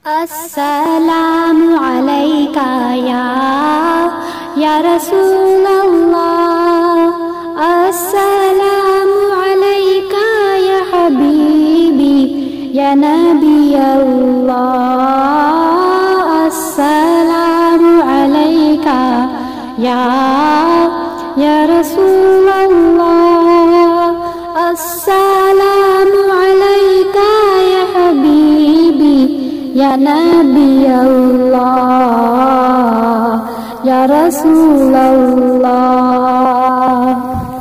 अस्सलामु अलैका या रसूलल्लाह, अस्सलामु अलैका या हबीबी या नबी अल्लाह, अस्सलामु अलैका या रसूलल्लाह, अस्सलामु अलैका या हबीबी या नबी अल्लाह, या रसूल अल्लाह।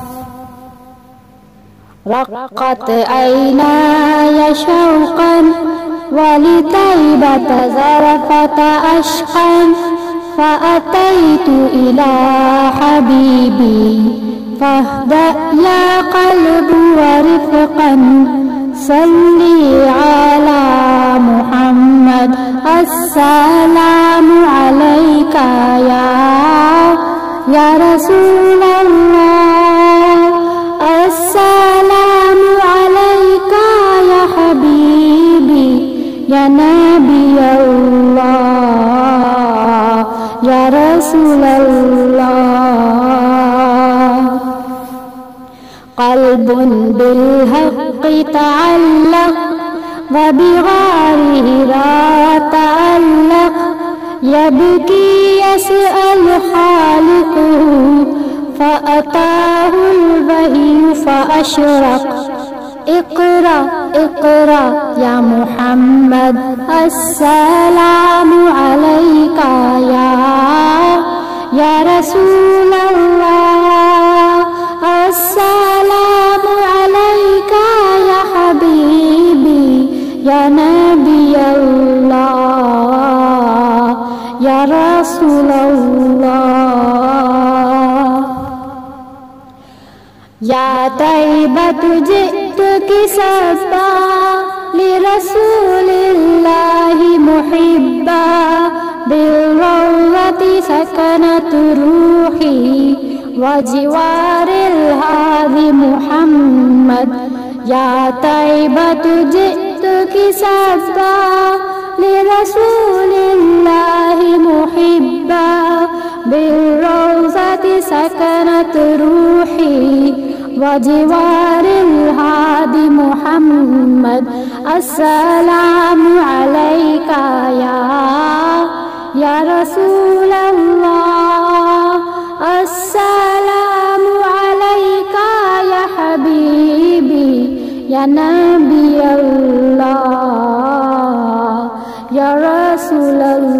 रक़्क़त ऐनाय शौक़न वलितैबत ज़रफ़त अश्क़न, फ़अतैतु इला हबीबी फ़हदा या क़ल्बु वरिफ़क़न, सल्ली अला मुहम्मद, अस्सलामु अलैका या रसूल अल्लाह, अस्सलामु अलैका या हबीबी या नबी अल्लाह, या रसूल अल्लाह। क़ल्बुन बिल हक़्क़ि तअल्लक़ व बिग़ारिहि ला तअल्लक़, यबकी यसअल ख़ालिक़हु फ़अताहुल वही फ़अशरक़। इक़रा इक़रा या मुहम्मद, अस्सलामु अलैका या रसूल अल्लाह, अस्सलामु अलैका या हबीबी या नबी अल्लाह, या रसूल अल्लाह। या तैबतु जि'तुकी सब्बा लिरसूलिल्लाहि मुहिब्बा, बिर्रौज़ति सकनत रूही वजिवारिल हादी मुहम्मद। या तैबतु जि'तुकी सब्बा लिरसूलिल्लाहि मुहिब्बा, बिर्रौज़ति सकनत रूही वजिवारिल हादी मुहम्मद, अस्सलामु अलैका या रसूल अल्लाह, अस्सलामु अलैका या हबीबी या नबी अल्लाह, या रसूल अल्लाह।